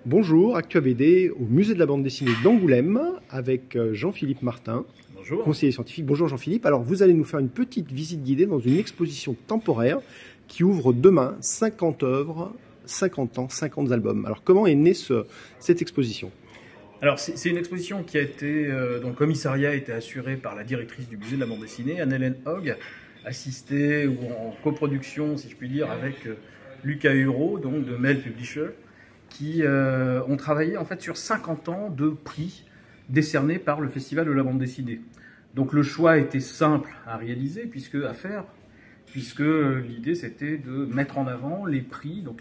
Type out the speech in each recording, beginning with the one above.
Bonjour, Actua BD au musée de la bande dessinée d'Angoulême avec Jean-Philippe Martin, Bonjour. conseiller scientifique. Bonjour Jean-Philippe. Alors vous allez nous faire une petite visite guidée dans une exposition temporaire qui ouvre demain 50 œuvres, 50 ans, 50 albums. Alors comment est née cette exposition? Alors c'est une exposition qui a été, dont le commissariat a été assuré par la directrice du musée de la bande dessinée, Anne-Hélène Hogg, assistée ou en coproduction, si je puis dire, avec Lucas Huro, donc de Mail Publisher, qui ont travaillé en fait sur 50 ans de prix décernés par le Festival de la bande dessinée. Donc le choix était simple à réaliser, puisque l'idée c'était de mettre en avant les prix, donc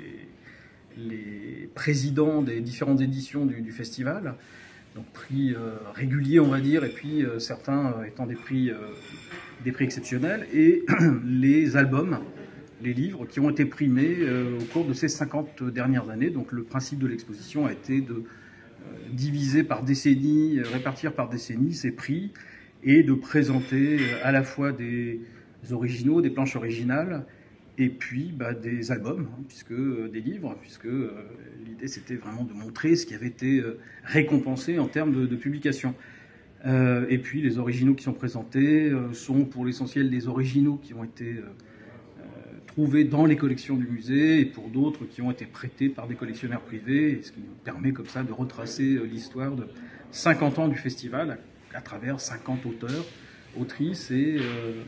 les présidents des différentes éditions du festival, donc prix réguliers on va dire, et puis certains étant des prix exceptionnels, et les albums, les livres qui ont été primés au cours de ces 50 dernières années. Donc le principe de l'exposition a été de diviser par décennie, répartir par décennie ces prix, et de présenter à la fois des originaux, des planches originales, et puis des albums, des livres, puisque l'idée c'était vraiment de montrer ce qui avait été récompensé en termes de publication. Et puis les originaux qui sont présentés sont pour l'essentiel des originaux qui ont été trouvés dans les collections du musée, et pour d'autres qui ont été prêtés par des collectionneurs privés, ce qui nous permet comme ça de retracer l'histoire de 50 ans du festival à travers 50 auteurs, autrices et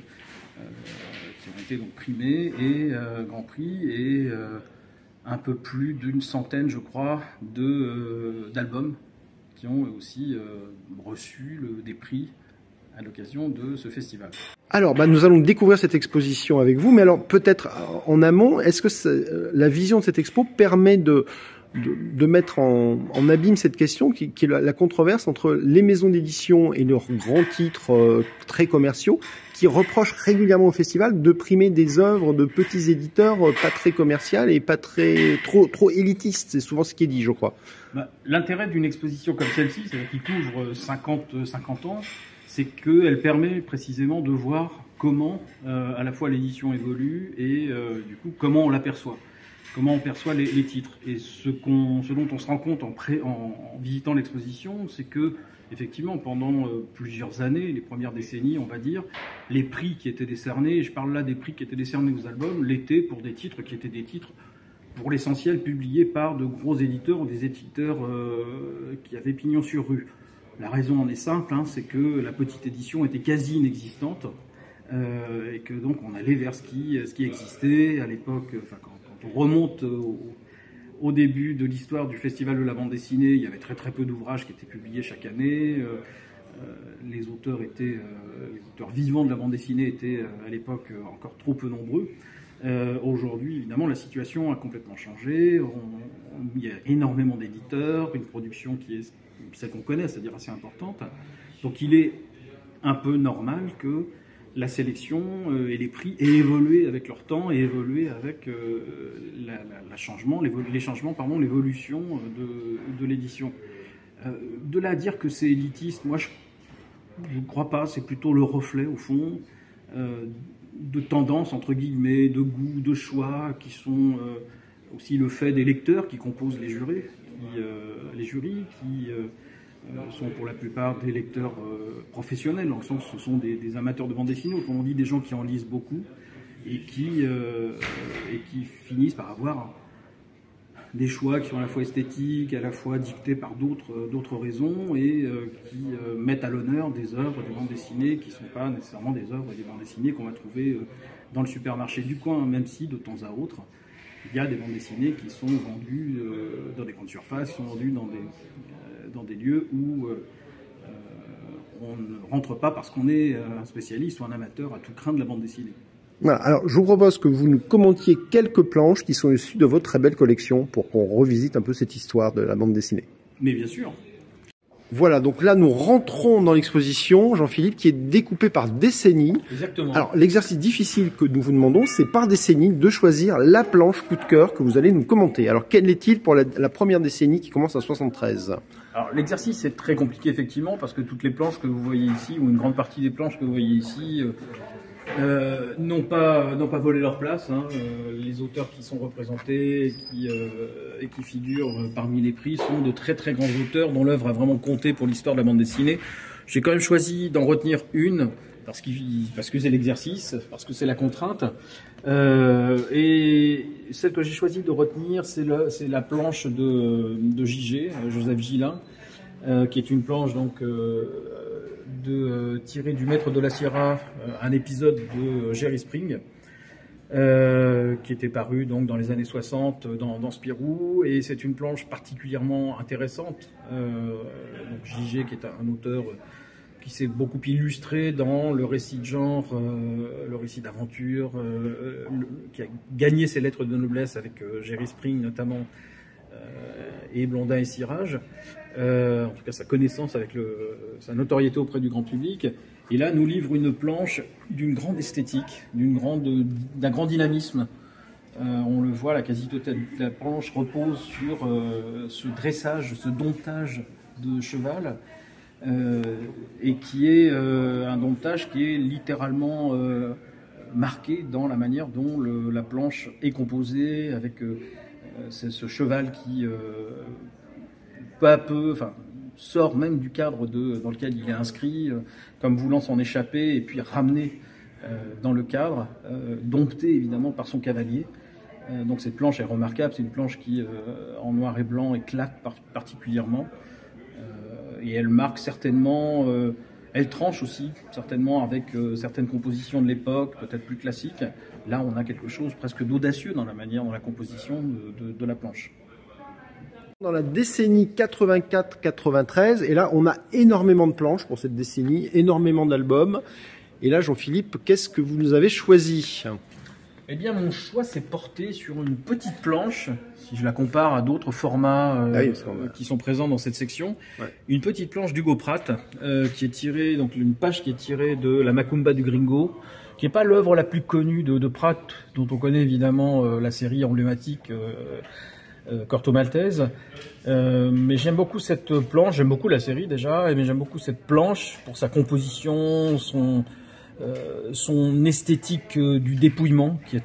qui ont été donc primés et Grand Prix, et un peu plus d'une centaine, je crois, d'albums qui ont aussi reçu des prix à l'occasion de ce festival. Alors, nous allons découvrir cette exposition avec vous, mais alors peut-être en amont, est-ce que la vision de cette expo permet de mettre en abîme cette question qui est la controverse entre les maisons d'édition et leurs grands titres très commerciaux, qui reprochent régulièrement au festival de primer des œuvres de petits éditeurs pas très commerciales et pas trop élitistes. C'est souvent ce qui est dit, je crois. L'intérêt d'une exposition comme celle-ci, c'est-à-dire qui couvre 50 ans, c'est qu'elle permet précisément de voir comment à la fois l'édition évolue et du coup comment on l'aperçoit. Comment on perçoit les titres. Et ce dont on se rend compte en visitant l'exposition, c'est que effectivement pendant plusieurs années, les premières décennies on va dire, les prix qui étaient décernés, et je parle là des prix qui étaient décernés aux albums, l'étaient pour des titres qui étaient des titres pour l'essentiel publiés par de gros éditeurs ou des éditeurs qui avaient pignon sur rue. La raison en est simple, c'est que la petite édition était quasi inexistante, et que donc on allait vers ce qui existait à l'époque. Quand on remonte au début de l'histoire du Festival de la bande dessinée, il y avait très peu d'ouvrages qui étaient publiés chaque année. Les auteurs vivants de la bande dessinée étaient à l'époque encore trop peu nombreux. Aujourd'hui, évidemment, la situation a complètement changé. Il y a énormément d'éditeurs, une production qui est celle qu'on connaît, c'est-à-dire assez importante. Donc il est un peu normal que la sélection et les prix aient évolué avec leur temps et évolué avec l'évolution de l'édition. De là à dire que c'est élitiste, moi je ne crois pas, c'est plutôt le reflet au fond de tendances entre guillemets, de goût, de choix, qui sont aussi le fait des lecteurs qui composent les jurys, qui sont pour la plupart des lecteurs professionnels, dans le sens ce sont des amateurs de bande dessinée, autrement dit des gens qui en lisent beaucoup et qui finissent par avoir des choix qui sont à la fois esthétiques, à la fois dictés par d'autres raisons, et qui mettent à l'honneur des œuvres, des bandes dessinées qui ne sont pas nécessairement des œuvres et des bandes dessinées qu'on va trouver dans le supermarché du coin, même si de temps à autre il y a des bandes dessinées qui sont vendues dans des grandes surfaces, qui sont vendues dans des lieux où on ne rentre pas parce qu'on est un spécialiste ou un amateur à tout craint de la bande dessinée. Voilà, alors je vous propose que vous nous commentiez quelques planches qui sont issues de votre très belle collection pour qu'on revisite un peu cette histoire de la bande dessinée. Mais bien sûr. Voilà, donc là nous rentrons dans l'exposition, Jean-Philippe, qui est découpée par décennie. Exactement. Alors l'exercice difficile que nous vous demandons, c'est par décennie de choisir la planche coup de cœur que vous allez nous commenter. Alors quel est-il pour la première décennie qui commence à 73 ? Alors l'exercice est très compliqué effectivement, parce que toutes les planches que vous voyez ici, ou une grande partie des planches que vous voyez ici, n'ont pas volé leur place. Hein. Les auteurs qui sont représentés et qui figurent parmi les prix sont de très très grands auteurs dont l'œuvre a vraiment compté pour l'histoire de la bande dessinée. J'ai quand même choisi d'en retenir une parce que c'est l'exercice, parce que c'est la contrainte. Et celle que j'ai choisi de retenir, c'est la planche de JG, Joseph Gillin, qui est une planche donc tirée du Maître de la Sierra, un épisode de Jerry Spring, qui était paru donc dans les années 60 dans Spirou, et c'est une planche particulièrement intéressante. Donc JG, qui est un auteur qui s'est beaucoup illustré dans le récit de genre, le récit d'aventure, qui a gagné ses lettres de noblesse avec Jerry Spring notamment, et Blondin et Cirage. En tout cas sa connaissance avec sa notoriété auprès du grand public. Et là nous livre une planche d'une grande esthétique, d'un grand dynamisme. On le voit, la quasi-totalité de la planche repose sur ce dressage, ce domptage de cheval, et qui est un domptage qui est littéralement marqué dans la manière dont la planche est composée, avec ce cheval qui peu à peu, sort même du cadre dans lequel il est inscrit, comme voulant s'en échapper et puis ramener dans le cadre, dompté évidemment par son cavalier. Donc cette planche est remarquable, c'est une planche qui en noir et blanc éclate particulièrement, et elle marque certainement, elle tranche aussi certainement avec certaines compositions de l'époque, peut-être plus classiques. Là on a quelque chose presque d'audacieux dans la composition de la planche. Dans la décennie 84-93, et là on a énormément de planches pour cette décennie, énormément d'albums. Et là Jean-Philippe, qu'est-ce que vous nous avez choisi? Eh bien mon choix s'est porté sur une petite planche, si je la compare à d'autres formats qui sont présents dans cette section. Ouais. Une petite planche d'Hugo Pratt, qui est tirée, donc une page qui est tirée de la Macumba du Gringo, qui n'est pas l'œuvre la plus connue de Pratt, dont on connaît évidemment la série emblématique Corto Maltese, mais j'aime beaucoup cette planche, j'aime beaucoup la série déjà, mais j'aime beaucoup cette planche pour sa composition, son esthétique du dépouillement qui est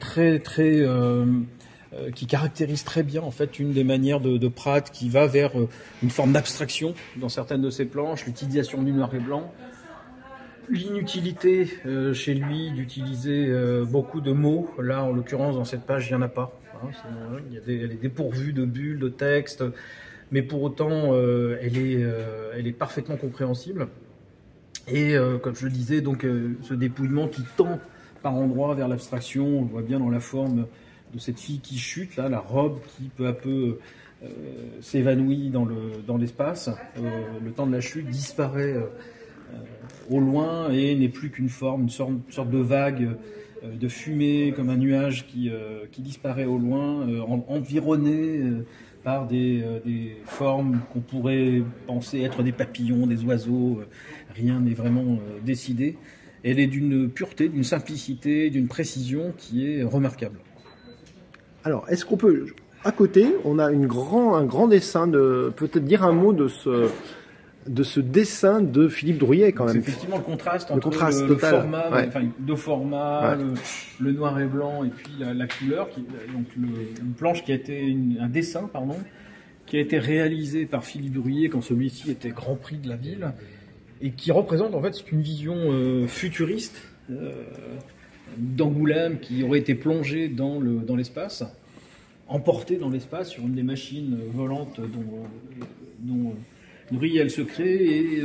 qui caractérise très bien en fait une des manières de Pratt, qui va vers une forme d'abstraction dans certaines de ses planches, l'utilisation du noir et blanc, l'inutilité chez lui d'utiliser beaucoup de mots. Là en l'occurrence dans cette page il n'y en a pas. Elle est dépourvue de bulles, de texte, mais pour autant elle est parfaitement compréhensible. Et comme je le disais, donc ce dépouillement qui tend par endroits vers l'abstraction, on le voit bien dans la forme de cette fille qui chute, là, la robe qui peu à peu s'évanouit dans l'espace. Le temps de la chute disparaît au loin et n'est plus qu'une forme, une sorte de vague de fumée, comme un nuage qui disparaît au loin, environné par des formes qu'on pourrait penser être des papillons, des oiseaux. Rien n'est vraiment décidé. Elle est d'une pureté, d'une simplicité, d'une précision qui est remarquable. Alors, est-ce qu'on peut, à côté, on a un grand dessin, peut-être dire un mot de ce dessin de Philippe Drouillet quand même. C'est effectivement le contraste entre le format, ouais. Deux formats, ouais. le noir et blanc et puis la couleur, donc une planche qui a été un dessin, pardon, qui a été réalisé par Philippe Drouillet quand celui-ci était Grand Prix de la ville, et qui représente en fait une vision futuriste d'Angoulême qui aurait été plongé dans l'espace, emporté dans l'espace sur une des machines volantes dont Drouillet a le secret, et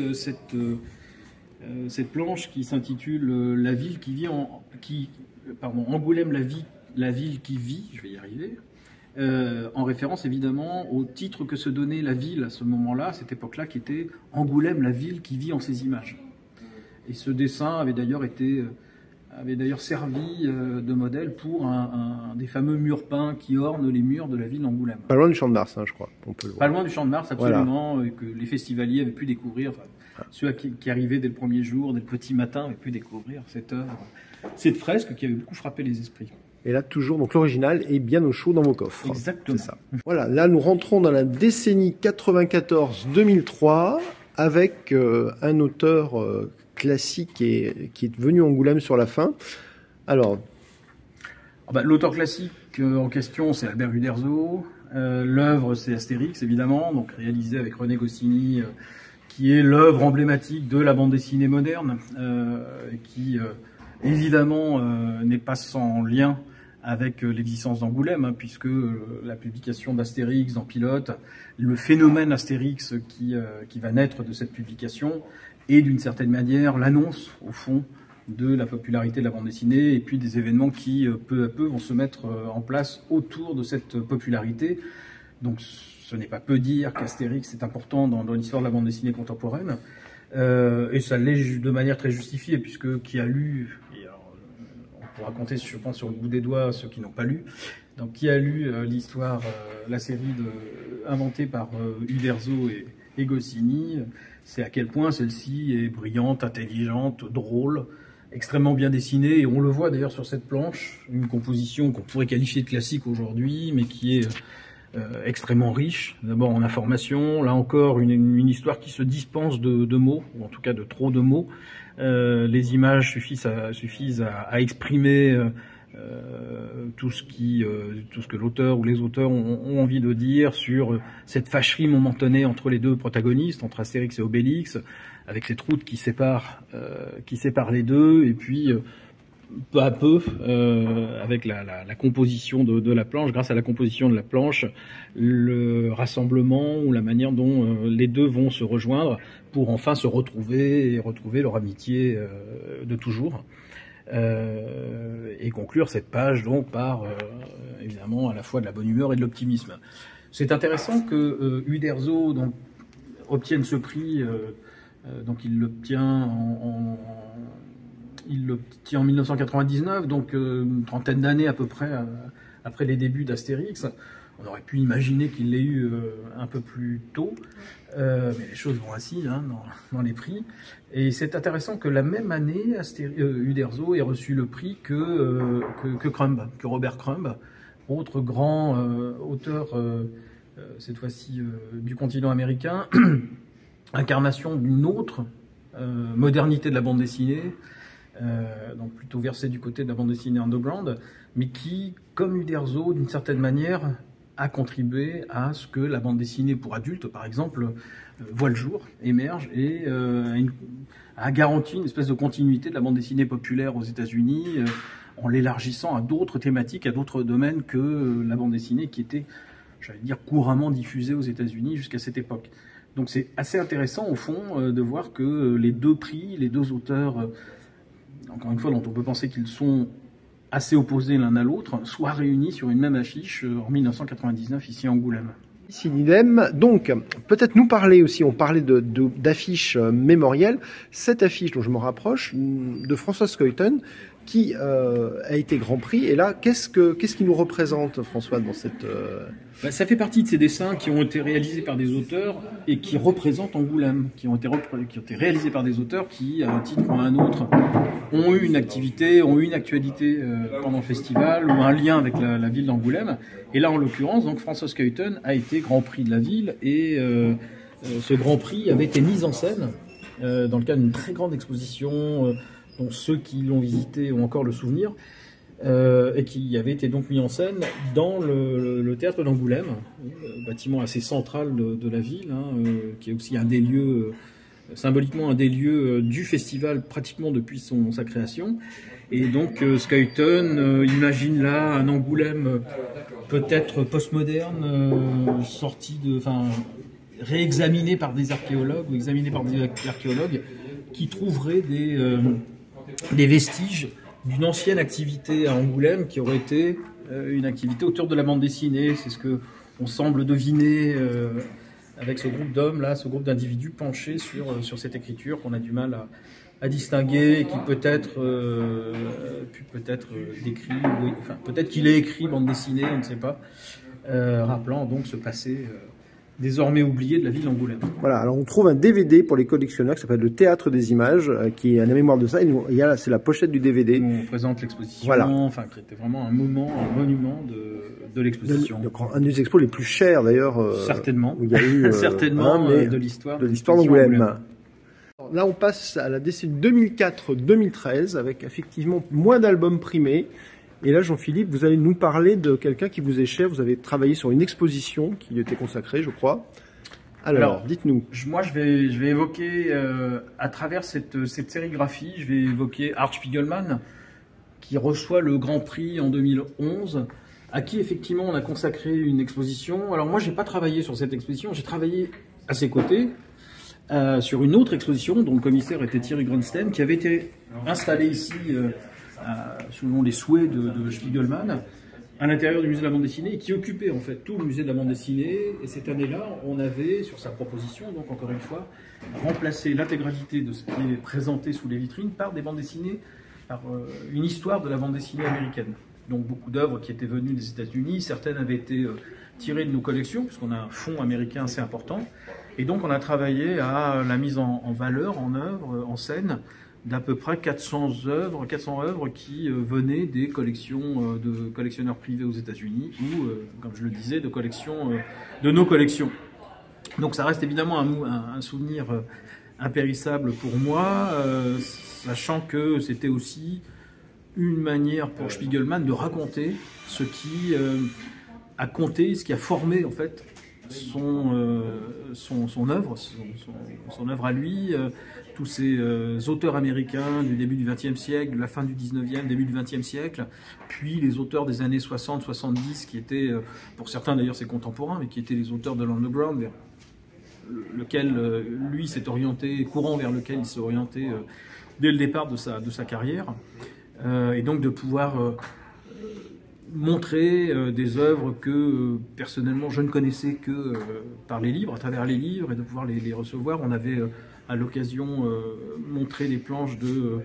cette planche qui s'intitule La ville qui vit Angoulême, la ville qui vit, je vais y arriver, en référence évidemment au titre que se donnait la ville à ce moment-là, à cette époque-là, qui était Angoulême, la ville qui vit en ses images. Et ce dessin avait d'ailleurs servi de modèle pour un des fameux murs peints qui ornent les murs de la ville d'Angoulême. Pas loin du Champ de Mars, hein, je crois. On peut le voir. Pas loin du Champ de Mars, absolument, voilà. Et que les festivaliers avaient pu découvrir, ceux qui arrivaient dès le premier jour, dès le petit matin, avaient pu découvrir cette œuvre, cette fresque qui avait beaucoup frappé les esprits. Et là, toujours, donc l'original est bien au chaud dans vos coffres. Exactement. C'est ça. Voilà, là, nous rentrons dans la décennie 94-2003 avec un auteur classique qui est venu à Angoulême sur la fin. Alors, l'auteur classique en question, c'est Albert Uderzo. L'œuvre, c'est Astérix, évidemment, donc réalisé avec René Goscinny, qui est l'œuvre emblématique de la bande dessinée moderne, qui évidemment n'est pas sans lien avec l'existence d'Angoulême, hein, puisque la publication d'Astérix dans Pilote, le phénomène Astérix qui va naître de cette publication, est d'une certaine manière l'annonce, au fond, de la popularité de la bande dessinée, et puis des événements qui, peu à peu, vont se mettre en place autour de cette popularité. Donc ce n'est pas peu dire qu'Astérix est important dans l'histoire de la bande dessinée contemporaine, et ça l'est de manière très justifiée, puisque qui a lu, on pourra compter, je pense, sur le bout des doigts ceux qui n'ont pas lu, donc qui a lu l'histoire, la série inventée par Uderzo et Goscinny, c'est à quel point celle-ci est brillante, intelligente, drôle, extrêmement bien dessinée, et on le voit d'ailleurs sur cette planche, une composition qu'on pourrait qualifier de classique aujourd'hui, mais qui est extrêmement riche, d'abord en information, là encore une histoire qui se dispense de mots, ou en tout cas de trop de mots. Les images suffisent à exprimer tout ce que l'auteur ou les auteurs ont envie de dire sur cette fâcherie momentanée entre les deux protagonistes, entre Astérix et Obélix, avec cette route qui sépare les deux, et puis peu à peu, avec la composition de la planche, grâce à la composition de la planche, le rassemblement ou la manière dont les deux vont se rejoindre pour enfin se retrouver et retrouver leur amitié de toujours. Et conclure cette page donc par évidemment à la fois de la bonne humeur et de l'optimisme. C'est intéressant que Uderzo donc obtienne ce prix, donc il l'obtient en 1999, donc une trentaine d'années à peu près après les débuts d'Astérix. On aurait pu imaginer qu'il l'ait eu un peu plus tôt, mais les choses vont ainsi hein, dans les prix. Et c'est intéressant que la même année, Uderzo ait reçu le prix que Robert Crumb, autre grand auteur, cette fois-ci du continent américain, incarnation d'une autre modernité de la bande dessinée, donc plutôt versé du côté de la bande dessinée underground, mais qui, comme Uderzo, d'une certaine manière, a contribué à ce que la bande dessinée pour adultes, par exemple, voit le jour, émerge et a garanti une espèce de continuité de la bande dessinée populaire aux États-Unis, en l'élargissant à d'autres thématiques, à d'autres domaines que la bande dessinée qui était, j'allais dire, couramment diffusée aux États-Unis jusqu'à cette époque. Donc c'est assez intéressant, au fond, de voir que les deux prix, les deux auteurs, encore une fois, dont on peut penser qu'ils sont assez opposés l'un à l'autre, soient réunis sur une même affiche en 1999 ici à Angoulême. Ici l'idem. Donc, peut-être nous parler aussi, on parlait d'affiches mémorielles, cette affiche dont je me rapproche, de François Skeuten, qui a été Grand Prix. Et là, qu'est-ce qui nous représente, François, dans cette... Ça fait partie de ces dessins qui ont été réalisés par des auteurs et qui représentent Angoulême, qui ont été réalisés par des auteurs qui, à un titre ou à un autre, ont eu une activité, ont eu une actualité pendant le festival ou un lien avec la ville d'Angoulême. Et là, en l'occurrence, donc François Skeuten a été Grand Prix de la ville et ce Grand Prix avait été mis en scène dans le cadre d'une très grande exposition dont ceux qui l'ont visité ont encore le souvenir, et qui avait été donc mis en scène dans le théâtre d'Angoulême, bâtiment assez central de la ville, hein, qui est aussi un des lieux, symboliquement un des lieux du festival pratiquement depuis sa création. Et donc Skeuten imagine là un Angoulême peut-être postmoderne, réexaminé par des archéologues ou examiné par des archéologues qui trouveraient des vestiges d'une ancienne activité à Angoulême qui aurait été une activité autour de la bande dessinée. C'est ce que on semble deviner avec ce groupe d'hommes là, ce groupe d'individus penchés sur cette écriture qu'on a du mal à distinguer, et qui peut-être décrit, oui, enfin peut-être qu'il est écrit bande dessinée, on ne sait pas, rappelant donc ce passé désormais oublié de la ville d'Angoulême. Voilà, alors on trouve un DVD pour les collectionneurs qui s'appelle Le Théâtre des Images, qui est à la mémoire de ça. C'est la pochette du DVD. On présente l'exposition, voilà. Enfin, qui était vraiment un monument de l'exposition. Un des expos les plus chers d'ailleurs. Certainement. Où il y a eu, certainement de l'histoire d'Angoulême. Alors là, on passe à la décennie 2004-2013 avec effectivement moins d'albums primés. Et là, Jean-Philippe, vous allez nous parler de quelqu'un qui vous est cher. Vous avez travaillé sur une exposition qui lui était consacrée, je crois. Alors dites-nous. Moi, je vais évoquer, à travers cette sérigraphie, je vais évoquer Art Spiegelman, qui reçoit le Grand Prix en 2011, à qui effectivement on a consacré une exposition. Alors moi, j'ai pas travaillé sur cette exposition, j'ai travaillé à ses côtés sur une autre exposition dont le commissaire était Thierry Grunstein, qui avait été installé ici selon les souhaits de Spiegelman, à l'intérieur du musée de la bande dessinée, et qui occupait en fait tout le musée de la bande dessinée. Et cette année-là, on avait, sur sa proposition, donc encore une fois, remplacé l'intégralité de ce qui est présenté sous les vitrines par des bandes dessinées, par une histoire de la bande dessinée américaine. Donc beaucoup d'œuvres qui étaient venues des États-Unis, certaines avaient été tirées de nos collections, puisqu'on a un fonds américain assez important. Et donc on a travaillé à la mise en valeur, en œuvre, en scène, d'à peu près 400 œuvres qui venaient des collections de collectionneurs privés aux États-Unis ou, comme je le disais, de nos collections. Donc ça reste évidemment un souvenir impérissable pour moi, sachant que c'était aussi une manière pour Spiegelman de raconter ce qui a compté, ce qui a formé en fait son œuvre à lui. Tous ces auteurs américains du début du XXe siècle, de la fin du XIXe, début du XXe siècle, puis les auteurs des années 60-70 qui étaient, pour certains d'ailleurs ses contemporains, mais qui étaient les auteurs de l'underground, vers lequel lui s'est orienté, courant vers lequel il s'est orienté dès le départ de sa carrière, et donc de pouvoir montrer des œuvres que personnellement je ne connaissais que par les livres, à travers les livres, et de pouvoir les recevoir. On avait à l'occasion montré des planches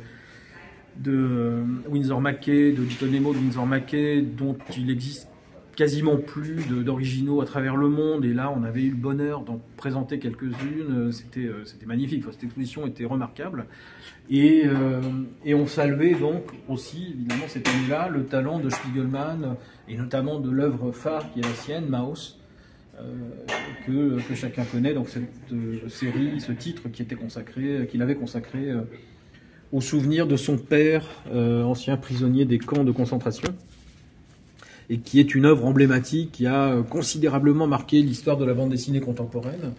de Winsor McCay, de Little Nemo de Winsor McCay, dont il existe quasiment plus d'originaux à travers le monde, et là on avait eu le bonheur d'en présenter quelques-unes. C'était magnifique, cette exposition était remarquable, et on saluait donc aussi évidemment cette année-là le talent de Spiegelman, et notamment de l'œuvre phare qui est la sienne, Maus, que chacun connaît, donc cette série, ce titre qu'il avait consacré au souvenir de son père, ancien prisonnier des camps de concentration, et qui est une œuvre emblématique qui a considérablement marqué l'histoire de la bande dessinée contemporaine,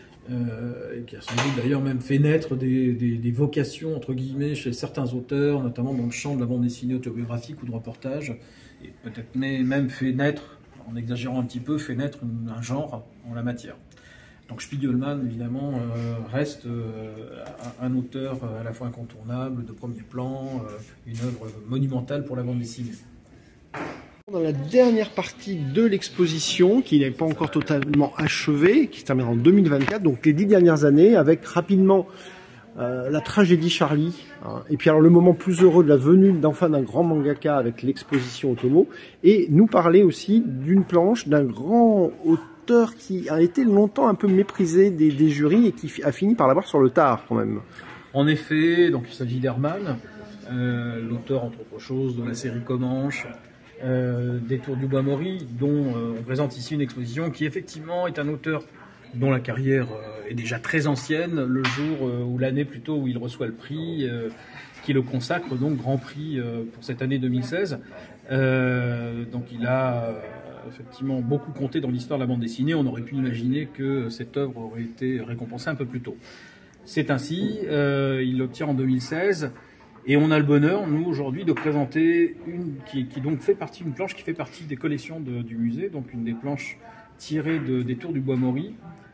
et qui a sans doute d'ailleurs même fait naître des vocations, entre guillemets, chez certains auteurs, notamment dans le champ de la bande dessinée autobiographique ou de reportage, et peut-être même fait naître, en exagérant un petit peu, fait naître un genre en la matière. Donc Spiegelman, évidemment, reste un auteur à la fois incontournable, de premier plan, une œuvre monumentale pour la bande dessinée. Dans la dernière partie de l'exposition, qui n'est pas encore totalement achevée, qui se termine en 2024, donc les 10 dernières années, avec rapidement la tragédie Charlie, hein, et puis alors le moment plus heureux de la venue d'enfin d'un grand mangaka avec l'exposition Otomo, et nous parler aussi d'une planche d'un grand auteur qui a été longtemps un peu méprisé des jurys et qui a fini par l'avoir sur le tard quand même. En effet, donc il s'agit d'Herman, l'auteur entre autres choses de la série Comanche, des Tours du Bois Mori, dont on présente ici une exposition qui effectivement est un auteur dont la carrière est déjà très ancienne, le jour ou l'année plutôt où il reçoit le prix, qui le consacre, donc Grand Prix pour cette année 2016. Donc il a effectivement beaucoup compté dans l'histoire de la bande dessinée. On aurait pu imaginer que cette œuvre aurait été récompensée un peu plus tôt. C'est ainsi, il l'obtient en 2016. Et on a le bonheur, nous, aujourd'hui, de présenter une planche qui fait partie des collections du musée, donc une des planches tirées des Tours du Bois Mori,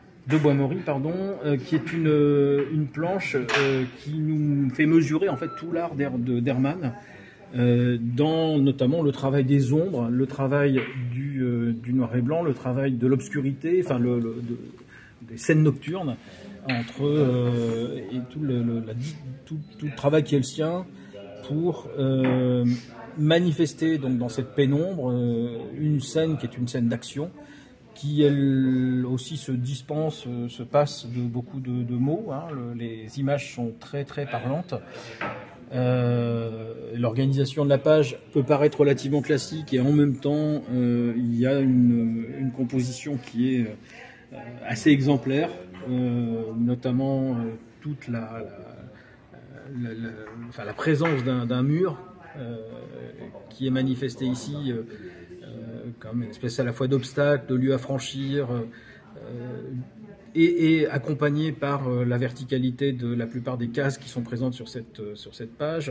qui est une planche qui nous fait mesurer en fait tout l'art d'Herman, dans notamment le travail des ombres, le travail du noir et blanc, le travail de l'obscurité, enfin des scènes nocturnes, et tout le travail qui est le sien pour manifester donc dans cette pénombre une scène qui est une scène d'action, qui elle aussi se passe de beaucoup de mots, hein. Les images sont très très parlantes. L'organisation de la page peut paraître relativement classique, et en même temps il y a une composition qui est assez exemplaire, notamment toute la présence d'un mur qui est manifesté ici comme une espèce à la fois d'obstacle, de lieu à franchir, et accompagné par la verticalité de la plupart des cases qui sont présentes sur cette page,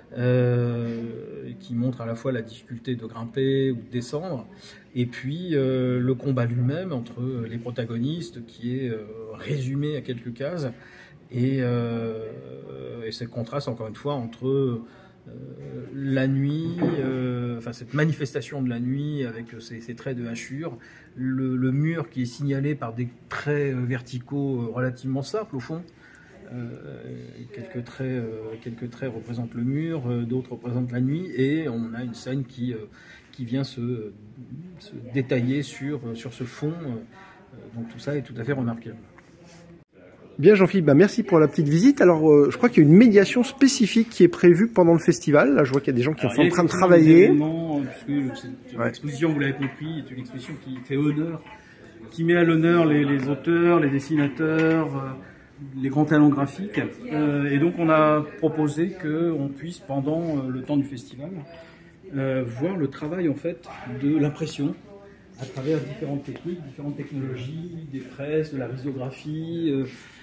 qui montre à la fois la difficulté de grimper ou de descendre, et puis le combat lui-même entre les protagonistes qui est résumé à quelques cases, et ce contraste encore une fois entre la nuit, cette manifestation de la nuit avec ces traits de hachure, le mur qui est signalé par des traits verticaux relativement simples au fond. Quelques traits représentent le mur, d'autres représentent la nuit, et on a une scène qui vient se détailler sur ce fond. Donc tout ça est tout à fait remarquable. Bien Jean-Philippe, merci pour la petite visite. Alors je crois qu'il y a une médiation spécifique qui est prévue pendant le festival. Là je vois qu'il y a des gens qui sont en train de travailler. L'exposition, vous l'avez compris, est une exposition qui fait honneur, qui met à l'honneur les auteurs, les dessinateurs, les grands talents graphiques. Et donc on a proposé qu'on puisse pendant le temps du festival voir le travail en fait de l'impression à travers différentes techniques, différentes technologies, des presses, de la risographie,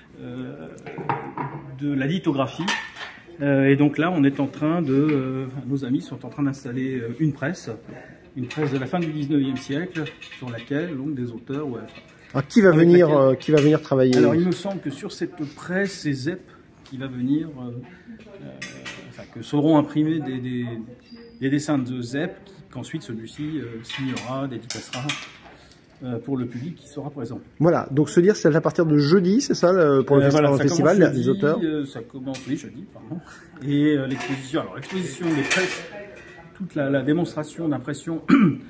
de la lithographie. Et donc là, on est en train nos amis sont en train d'installer une presse de la fin du 19e siècle, sur laquelle donc des auteurs. Alors qui va venir travailler? Alors il me semble que sur cette presse, c'est ZEP qui va venir, que seront imprimés des dessins de ZEP, qu'ensuite celui-ci signera, dédicacera pour le public qui sera présent. Voilà, donc se dire c'est à partir de jeudi, c'est ça, pour le festival, jeudi, les auteurs ça commence jeudi, pardon. Et l'exposition des presses, toute la démonstration d'impression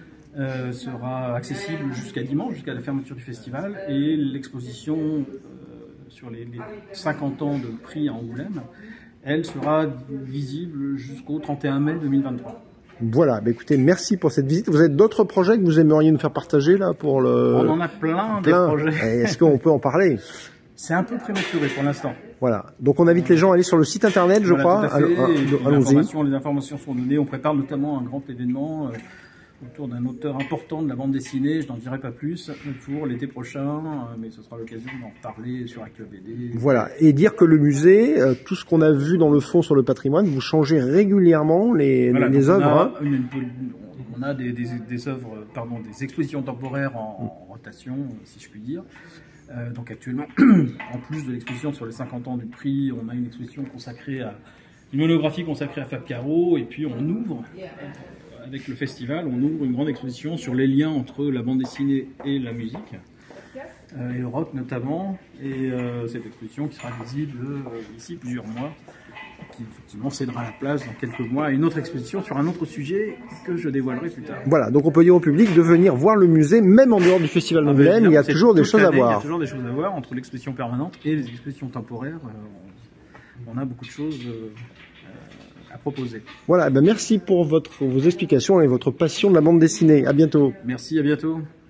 sera accessible jusqu'à dimanche, jusqu'à la fermeture du festival, et l'exposition sur les 50 ans de prix à Angoulême, elle sera visible jusqu'au 31 mai 2023. Voilà, bah écoutez, merci pour cette visite. Vous avez d'autres projets que vous aimeriez nous faire partager là pour le... On en a plein. Des projets. Est-ce qu'on peut en parler? C'est un peu prématuré pour l'instant. Voilà, donc on invite les gens à aller sur le site internet, je crois. Allons-y. Les informations sont données. On prépare notamment un grand événement autour d'un auteur important de la bande dessinée, je n'en dirai pas plus, pour l'été prochain, mais ce sera l'occasion d'en parler sur ActuBD. Voilà, et dire que le musée, tout ce qu'on a vu dans le fond sur le patrimoine, vous changez régulièrement les œuvres. On a des œuvres, des expositions temporaires en rotation, si je puis dire. Donc actuellement, en plus de l'exposition sur les 50 ans du prix, on a une exposition consacrée une monographie consacrée à Fab Caro, et puis on ouvre... Avec le festival, on ouvre une grande exposition sur les liens entre la bande dessinée et la musique, et le rock notamment, et cette exposition qui sera visible d'ici plusieurs mois, qui effectivement cédera la place dans quelques mois à une autre exposition sur un autre sujet que je dévoilerai plus tard. Voilà, donc on peut dire au public de venir voir le musée, même en dehors du festival d'Angoulême, il y a toujours des choses à voir. Il y a toujours des choses à voir entre l'exposition permanente et les expositions temporaires. On a beaucoup de choses à proposer. Voilà, merci pour vos explications et votre passion de la bande dessinée. À bientôt. Merci, à bientôt.